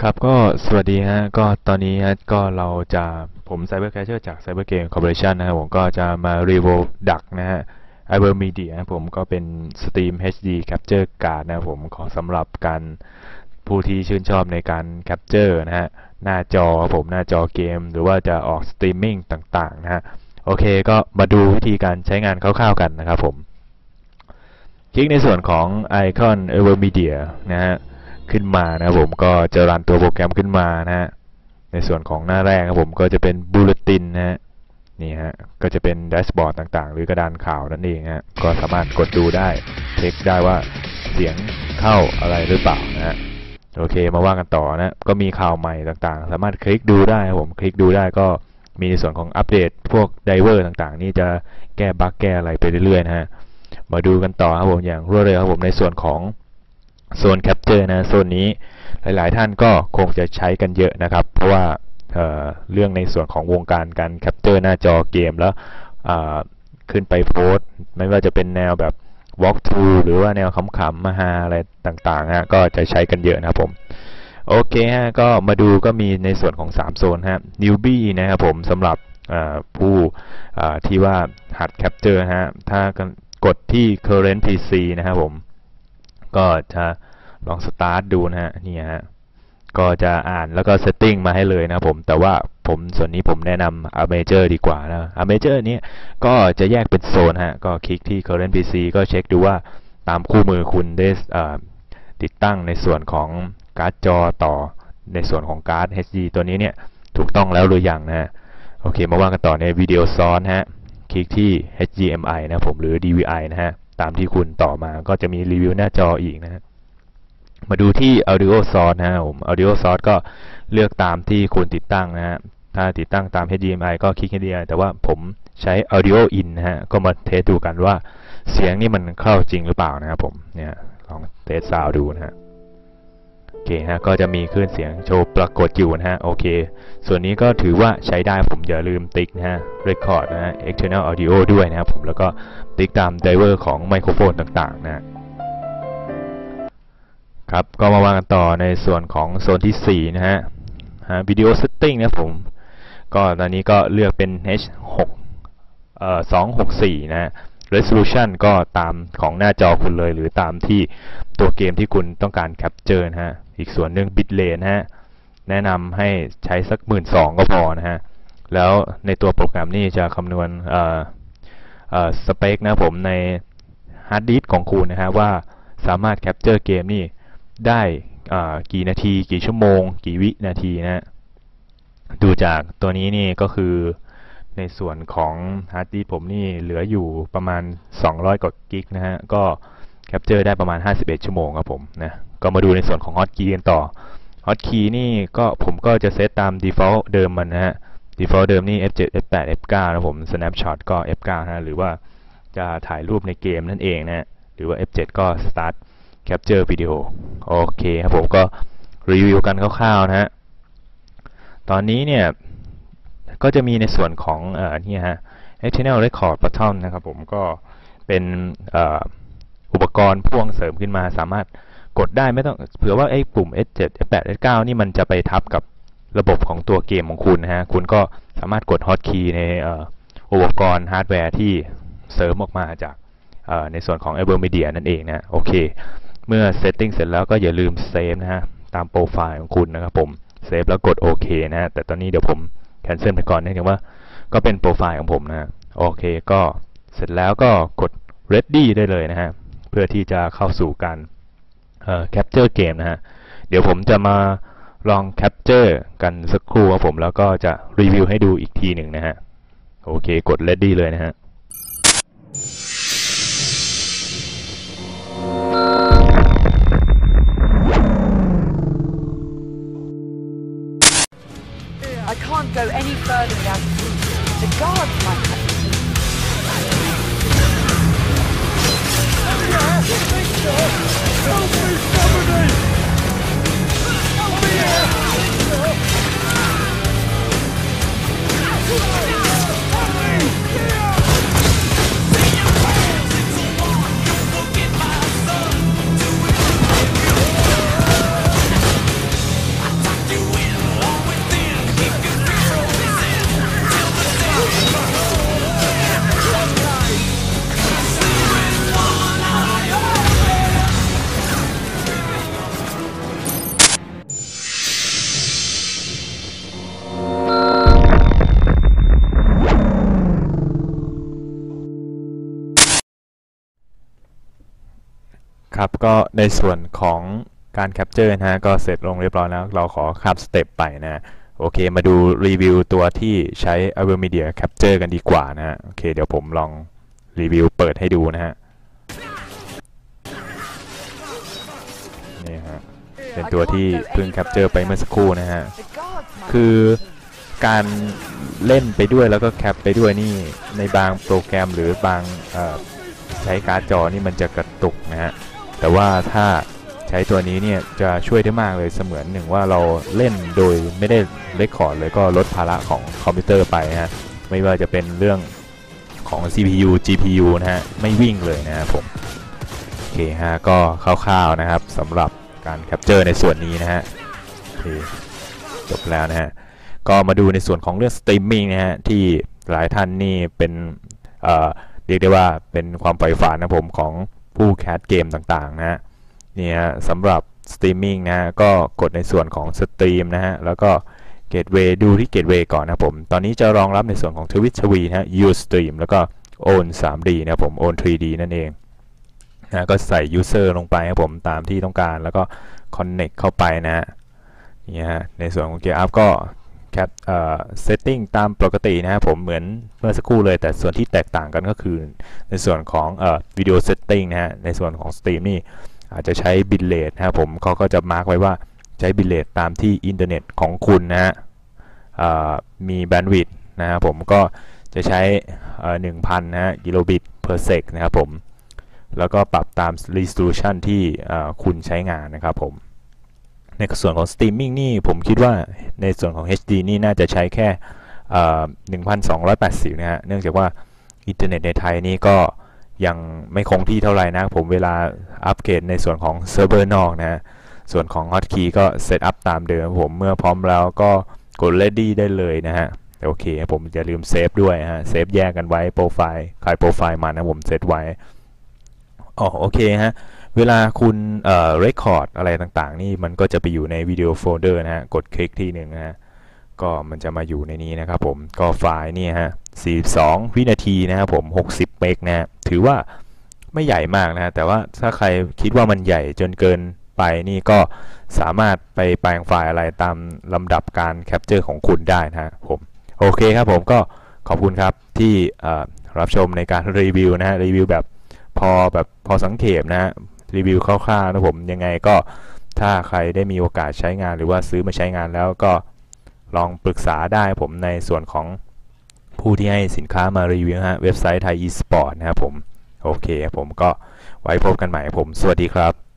ครับก็สวัสดีฮะก็ตอนนี้ฮะก็เราจะผมไซเบอร์แคชเชอร์จาก Cyber Game Corporation นะครับผมก็จะมารีวิวดักนะฮะ Ibermedia นะผมก็เป็น Stream HD Capture Card นะครับผมขอสำหรับการผู้ที่ชื่นชอบในการ Capture นะฮะหน้าจอครับผมหน้าจอเกมหรือว่าจะออกสตรีมมิ่งต่างๆนะฮะโอเคก็มาดูวิธีการใช้งานคร่าวๆกันนะครับผมคลิกในส่วนของไอคอน Ibermedia นะฮะขึ้นมานะครับผมก็จะรันตัวโปรแกรมขึ้นมานะฮะในส่วนของหน้าแรกครับผมก็จะเป็นบูเลตินนะฮะนี่ฮะก็จะเป็นแดชบอร์ดต่างๆหรือกระดานข่าวนั่นเองฮะก็สามารถกดดูได้เช็คได้ว่าเสียงเข้าอะไรหรือเปล่านะฮะโอเคมาว่ากันต่อนะก็มีข่าวใหม่ต่างๆสามารถคลิกดูได้ครับผมคลิกดูได้ก็มีในส่วนของอัปเดตพวกไดเวอร์ต่างๆนี่จะแก้บั๊กแก้อะไรไปเรื่อยๆนะฮะมาดูกันต่อครับผมอย่างรวดเร็วครับผมในส่วนของโซนแคปเจอร์นะโซนนี้หลายๆท่านก็คงจะใช้กันเยอะนะครับเพราะว่าเรื่องในส่วนของวงการการแคปเจอร์หน้าจอเกมแล้วขึ้นไปโพสต์ไม่ว่าจะเป็นแนวแบบ walk through หรือว่าแนวขำๆมาฮาอะไรต่างๆฮะก็จะใช้กันเยอะนะครับผมโอเคฮะก็มาดูก็มีในส่วนของ3โซนฮะ newbie นะครับผมสำหรับผู้ที่ว่าหัดแคปเจอร์ฮะถ้ากดที่ current PC นะครับผมก็จะลองสตาร์ทดูนะฮะนี่ฮะก็จะอ่านแล้วก็เซตติ้งมาให้เลยนะครับผมแต่ว่าส่วนนี้ผมแนะนำ Amateur ดีกว่านะ Amateur นี้ก็จะแยกเป็นโซนฮะก็คลิกที่ Current PC ก็เช็คดูว่าตามคู่มือคุณได้ติดตั้งในส่วนของการ์ดจอต่อในส่วนของการ์ด HD ตัวนี้เนี่ยถูกต้องแล้วหรือยังนะฮะโอเคมาว่ากันต่อในวิดีโอซอสฮะคลิกที่ HDMI นะผมหรือ DVI นะฮะตามที่คุณต่อมาก็จะมีรีวิวหน้าจออีกนะฮะมาดูที่ Audio Source นะฮะผม Audio Source ก็เลือกตามที่คุณติดตั้งนะฮะถ้าติดตั้งตาม HDMI ก็คลิก HDMI แต่ว่าผมใช้ Audio In นะฮะก็มาเทสดูกันว่าเสียงนี่มันเข้าจริงหรือเปล่านะครับผมเนี่ยลองเทสซาวด์ดูนะฮะโอเคฮะก็จะมีคลื่นเสียงโชว์ปรากฏอยู่นะฮะโอเคส่วนนี้ก็ถือว่าใช้ได้ผมอย่าลืมติ๊กนะฮะ Record นะฮะ External Audio ด้วยนะครับผมแล้วก็ติ๊กตามไดเวอร์ของไมโครโฟนต่างๆนะครับก็มาว่ากันต่อในส่วนของโซนที่4นะฮะวิดีโอเซตติ้งนะผมก็ตอนนี้ก็เลือกเป็น H6 264นะฮะ Resolution ก็ตามของหน้าจอคุณเลยหรือตามที่ตัวเกมที่คุณต้องการแคปเจอร์นะฮะอีกส่วนหนึ่ง Bitrate นะฮะแนะนำให้ใช้สัก 12,000 ก็พอนะฮะแล้วในตัวโปรแกรมนี่จะคำนวณสเปคนะผมในฮาร์ดดิสก์ของคุณนะฮะว่าสามารถแคปเจอร์เกมนี่ได้กี่นาทีกี่ชั่วโมงกี่วินาทีนะดูจากตัวนี้นี่ก็คือในส่วนของฮาร์ดดิสก์ผมนี่เหลืออยู่ประมาณ200กว่ากิกนะฮะก็แคปเจอร์ได้ประมาณ51ชั่วโมงครับผมนะก็มาดูในส่วนของฮอตคีย์กันต่อฮอตคีย์นี่ก็ผมก็จะเซตตาม default เดิมมันนะฮะ default เดิมนี่ F7 F8 F9 นะผม snapshot ก็ F9 นะหรือว่าจะถ่ายรูปในเกมนั่นเองนะหรือว่า F7 ก็ start capture video โอเคครับผมก็รีวิวกันคร่าวๆนะฮะตอนนี้เนี่ยก็จะมีในส่วนของนี่ฮะ external record button นะครับผมก็เป็นอุปกรณ์พ่วงเสริมขึ้นมาสามารถกดได้ไม่ต้องเผื่อว่าไอ้ปุ่ม F7 F8 F9 นี่มันจะไปทับกับระบบของตัวเกมของคุณนะฮะคุณก็สามารถกด hotkey ในอุปกรณ์ฮาร์ดแวร์ที่เสริมออกมาจากในส่วนของ Ibermedia นั่นเองนะโอเคเมื่อเซตติ้งเสร็จแล้วก็อย่าลืมเซฟนะฮะตามโปรไฟล์ของคุณนะครับผมเซฟแล้วกดโอเคนะฮะแต่ตอนนี้เดี๋ยวผมแคนเซิลไปก่อนเนื่องจากว่าก็เป็นโปรไฟล์ของผมนะโอเคก็เสร็จแล้วก็กด ready ได้เลยนะฮะเพื่อที่จะเข้าสู่การcapture เกมนะฮะเดี๋ยวผมจะมาลอง capture กันสักครู่ครับผมแล้วก็จะรีวิวให้ดูอีกทีหนึ่งนะฮะโอเคกด ready เลยนะฮะ I can't go any further without food. The guards might have to see. Help me, somebody! Help me here! Help me! ครับก็ในส่วนของการแคปเจอร์นะฮะก็เสร็จลงเรียบร้อยแล้วเราขอข้ามสเต็ปไปนะโอเคมาดูรีวิวตัวที่ใช้ iVerMedia Capture กันดีกว่านะฮะโอเคเดี๋ยวผมลองรีวิวเปิดให้ดูนะฮะนี่ฮะเป็นตัวที่เพิ่งแคปเจอร์ไปเมื่อสักครู่นะฮะ The gods might คือการเล่นไปด้วยแล้วก็แคปไปด้วยนี่ในบางโปรแกรมหรือบางใช้การ์ดจอนี่มันจะกระตุกนะฮะแต่ว่าถ้าใช้ตัวนี้เนี่ยจะช่วยได้มากเลยเสมือนหนึ่งว่าเราเล่นโดยไม่ได้เรคคอร์ดเลยก็ลดภาระของคอมพิวเตอร์ไปฮะไม่ว่าจะเป็นเรื่องของ CPU GPU นะฮะไม่วิ่งเลยนะครับผมโอเคฮะก็คร่าวๆนะครับสำหรับการแคปเจอร์ในส่วนนี้นะฮะโอเคจบแล้วนะฮะก็มาดูในส่วนของเรื่องสตรีมมิ่งนะฮะที่หลายท่านนี่เป็นเรียกได้ว่าเป็นความใฝ่ฝันนะผมของผู้แคสเกมต่างๆนะฮะนี่ฮะสำหรับสตรีมมิ่งนะฮะก็กดในส่วนของสตรีมนะฮะแล้วก็เกตเวย์ดูที่เกตเวย์ก่อนนะผมตอนนี้จะรองรับในส่วนของ Twitch TV นะฮะ Ustream แล้วก็ Own 3D นะผม Own 3D นั่นเองนะก็ใส่ User ลงไปครับผมตามที่ต้องการแล้วก็ Connect เข้าไปนะฮะนี่ฮะในส่วนของ Gear Up ก็แคปsetting ตามปกตินะครับผมเหมือนเมื่อสักครู่เลยแต่ส่วนที่แตกต่างกันก็คือในส่วนของvideo setting นะฮะในส่วนของ Stream นี่อาจจะใช้ bitrate นะครับผมเขาก็จะมาร์กไว้ว่าใช้ bitrate ตามที่อินเทอร์เน็ตของคุณนะฮะมี bandwidth นะครับผมก็จะใช้1,000 นะฮะ kilobit per sec นะครับผมแล้วก็ปรับตาม resolution ที่คุณใช้งานนะครับผมในส่วนของ Streaming นี่ผมคิดว่าในส่วนของ HD นี่น่าจะใช้แค่1280 นะฮะเนื่องจากว่าอินเทอร์เน็ตในไทยนี่ก็ยังไม่คงที่เท่าไหร่นะผมเวลาอัปเกรดในส่วนของเซิร์ฟเวอร์นอกนะฮะส่วนของ Hotkey ก็เซตอัพตามเดิมผมเมื่อพร้อมแล้วก็กด Ready ได้เลยนะฮะโอเคผมอย่าลืมเซฟด้วยฮะเซฟแยกกันไว้โปรไฟล์ใครโปรไฟล์มานะผมเซตไว้โอเคฮะเวลาคุณrecord อะไรต่างๆนี่มันก็จะไปอยู่ในวิดีโอโฟลเดอร์นะฮะกดคลิกทีหนึ่งนะฮะก็มันจะมาอยู่ในนี้นะครับผมก็ไฟล์นี่ฮะ42วินาทีนะครับผม60เมกนะฮะถือว่าไม่ใหญ่มากนะฮะแต่ว่าถ้าใครคิดว่ามันใหญ่จนเกินไปนี่ก็สามารถไปแปลงไฟล์อะไรตามลำดับการแคปเจอร์ของคุณได้นะฮะผมโอเคครับผมก็ขอบคุณครับที่รับชมในการรีวิวนะฮะรีวิวแบบพอสังเขปนะฮะรีวิวคร่าวๆนะผมยังไงก็ถ้าใครได้มีโอกาสใช้งานหรือว่าซื้อมาใช้งานแล้วก็ลองปรึกษาได้ผมในส่วนของผู้ที่ให้สินค้ามารีวิวฮะเว็บไซต์ไทย eSport นะครับผมโอเคผมก็ไว้พบกันใหม่ผมสวัสดีครับ